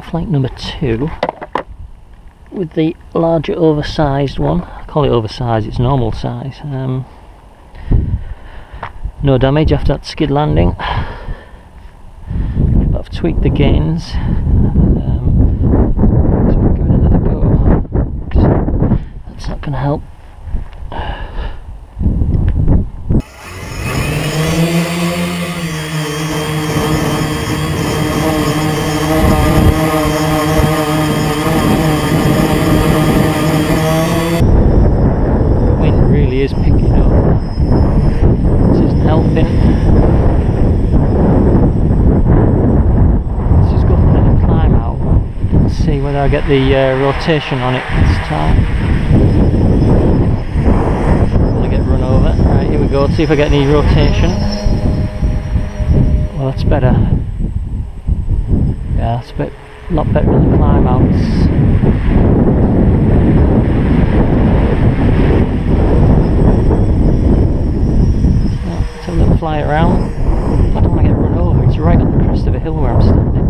flight number 2 with the larger oversized one. I call it oversized, it's normal size. No damage after that skid landing, but I've tweaked the gains, so we'll give it another go, 'cause that's not going to help. Is picking up. This isn't helping. Let's just go for a little climb out and see whether I get the rotation on it this time. Will I get run over? Right, here we go. Let's see if I get any rotation. Well, that's better. Yeah, that's a lot better than the climb outs. Fly around. I don't want to get run over. It's right on the crest of a hill where I'm standing.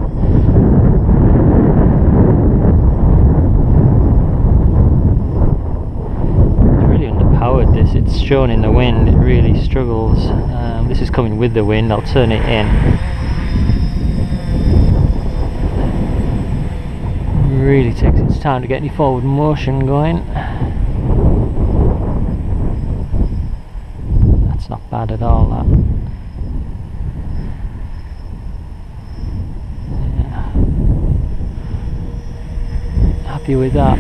It's really underpowered, this. It's shown in the wind. It really struggles. This is coming with the wind. I'll turn it in. It really takes its time to get any forward motion going. That's not bad at all, that. Yeah. Happy with that.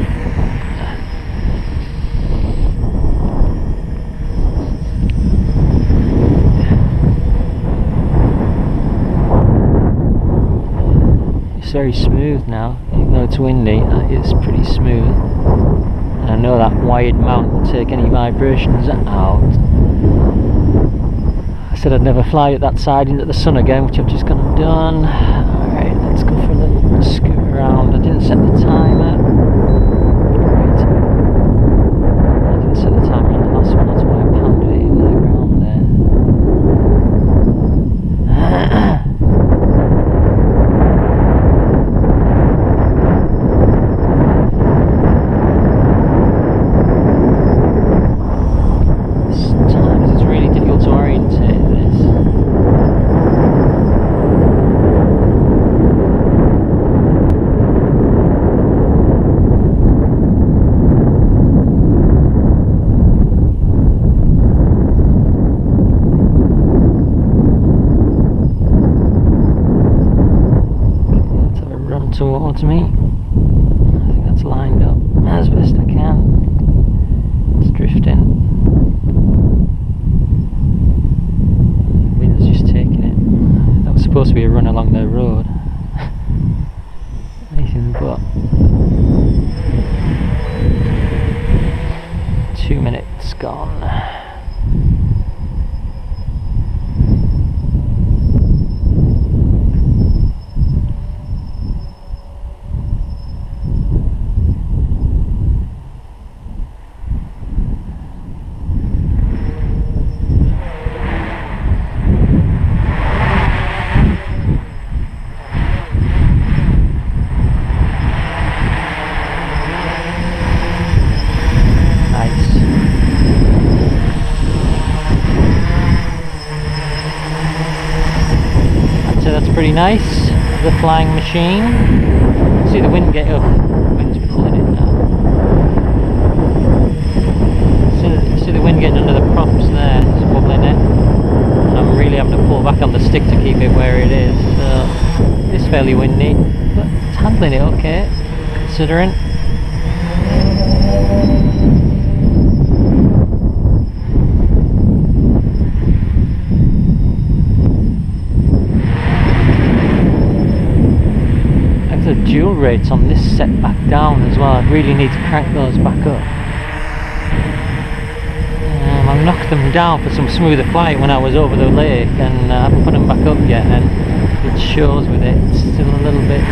It's very smooth now, even though it's windy. That is pretty smooth. And I know that wired mount will take any vibrations out. I said I'd never fly at that side into the sun again, which I've just gone and done. Alright, let's go for a little scoot around. I didn't set the timer. Right. I didn't set the timer on the last one, that's why I pounded it into the ground there. Sometimes it's really difficult to orientate this. Let's have a run towards me. I think that's lined up as best I can. It's drifting. Wind's just taking it. That was supposed to be a run along the road. Anything but. 2 minutes gone. Pretty nice, the flying machine. See the wind get up. The wind's pulling it now. See the wind getting under the props there, it's wobbling it. And I'm really having to pull back on the stick to keep it where it is. So it's fairly windy, but it's handling it okay, considering. The dual rates on this set back down as well. I really need to crank those back up. I knocked them down for some smoother flight when I was over the lake, and I haven't put them back up yet, and it shows with it. It's still a little bit.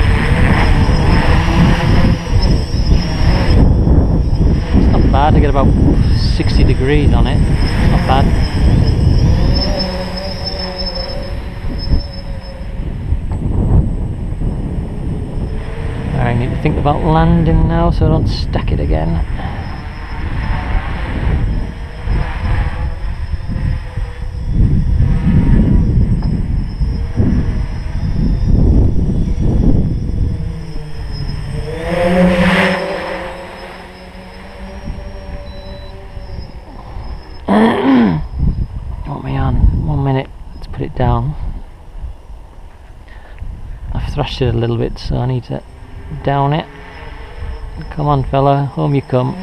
It's not bad. I get about 60 degrees on it. It's not bad. about landing now so I don't stack it again. What am I on? 1 minute. Let's put it down. I've thrashed it a little bit, so I need to down it. Come on, fella, home you come.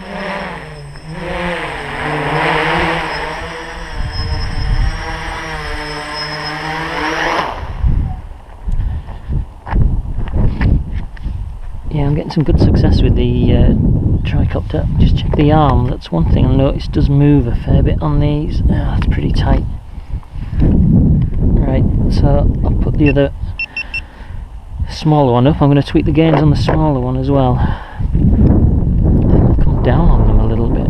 Yeah, I'm getting some good success with the tricopter. Just check the arm. That's one thing I noticed does move a fair bit on these. That's pretty tight. Right, so I'll put the other smaller one up. I'm going to tweak the gains on the smaller one as well. I think I'll come down on them a little bit.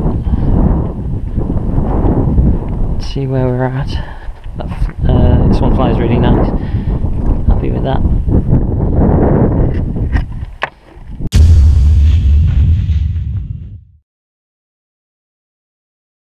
Let's see where we're at. This one flies really nice. Happy with that.